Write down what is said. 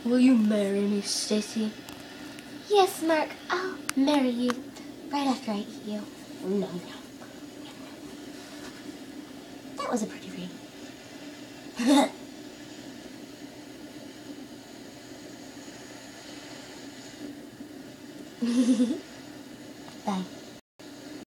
Will you marry me, Stacy? Yes, Mark, I'll marry you right after I eat you. No. That was a pretty ring. Bye.